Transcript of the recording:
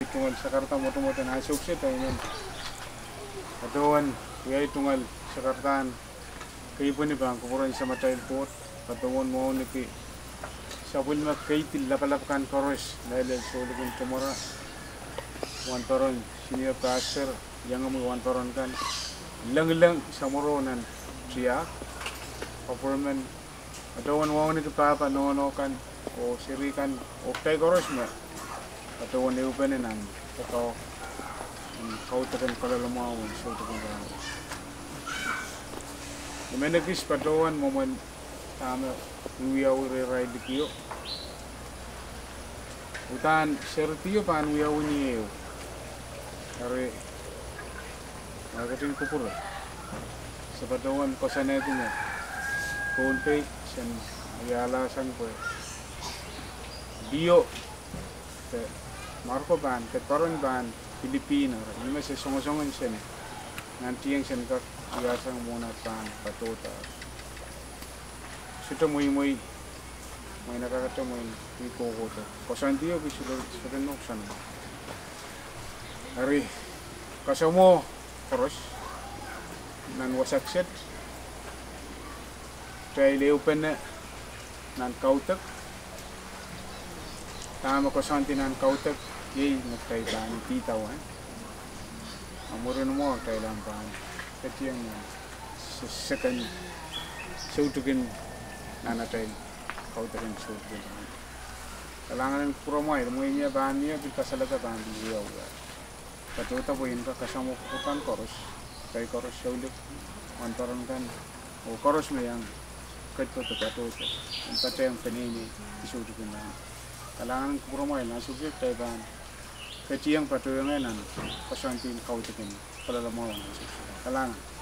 tunggal Jakarta moto-moto na sukses tayo nun. Katawan, kaya tunggal Jakartaan. Kaya po ni bang kukuran sa Matay Port. Katawan mo ni ki. Sabul na kay tilapalapakan koros. Dahil sulukun tumura. Wantoron, senior pastor. Yang mo wantoron kan. Lang-lang sa moronan. Siya. Performance. Katawan mo ni kapapa no kan. O sirikan. O kay koros mo. Katawan ni upanin ang. Kato. Kau tekan kalau lemah, so tekan kalau. Dimana kis padawan momen sama wiau ride kio. Utan sertio pan wiau ni eu. Are marketing kupur. Sepadawan kosannya itu nya. Konte sen ayala san ko. Dio ke Marco ban ke Toron ban Filipino, ini masih song-songan sini. Nanti yang sen kak biasa muna pan patota. Sudah muy nakakata muy koko to. Kosan dia sudah nuksan. Hari kasamo koros nan wasak set. Try open nan kautak. Tama kosan nan kautak. Yay, nagtay ba ni titaw Amuro mo kay lang pa. Kasi yung second sutukin nanatay kautakin sutukin. Kailangan ng promo mo niya ba niya kita salata ba niya. Patuta po yun ka kasama ko kan koros. Kay koros sa ulit. Mantaran kan. O koros mo yang patuta. Ang patay ang panini isutukin na. Kailangan ng promo na subject kay ba. Kecil yang patuh yang enak, pasantin kau tekan, kalau mau, kalangan.